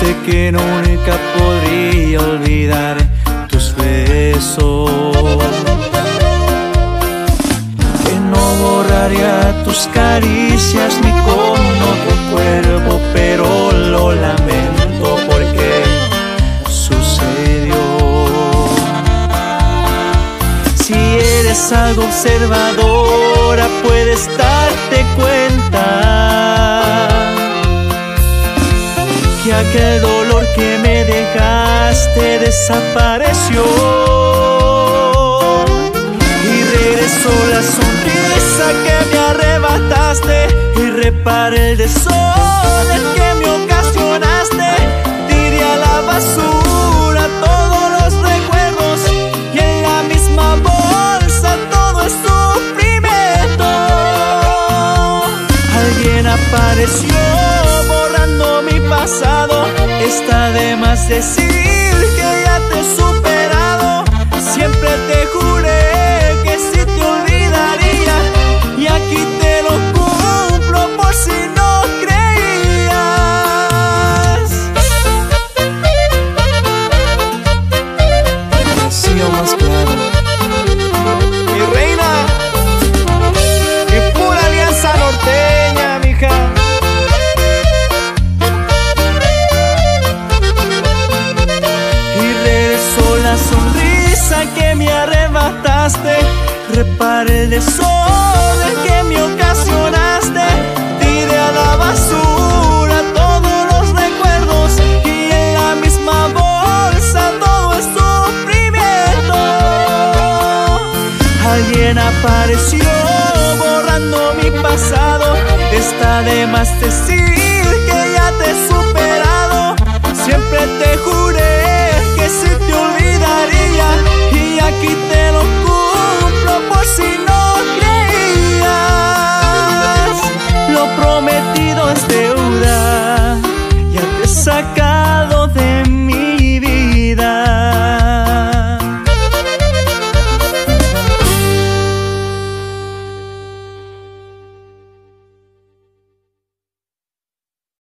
Dijiste que nunca podría olvidar tus besos, que no borraría tus caricias ni con otro cuerpo, pero lo lamento porque sucedió. Si eres algo observadora, puedes darte cuenta que aquel dolor que me dejaste desapareció y regresó la sonrisa que me arrebataste y reparé el desorden que me ocasionaste. Tiré a la basura todos los recuerdos y en la misma bolsa todo es sufrimiento. Alguien apareció borrando mi pasado. Está de más decir que ya te he superado. Siempre te juré que sí te olvidaría y aquí te lo cumplo por si no creías. Sí, o más claro. Mi reina, mi pura alianza norteña, mija. La sonrisa que me arrebataste, reparé el desorden que me ocasionaste. Tiré a la basura todos los recuerdos y en la misma bolsa todo es sufrimiento. Alguien apareció borrando mi pasado. Está de más decir que ya te he superado. Siempre te juré que sí te olvidaría y aquí te lo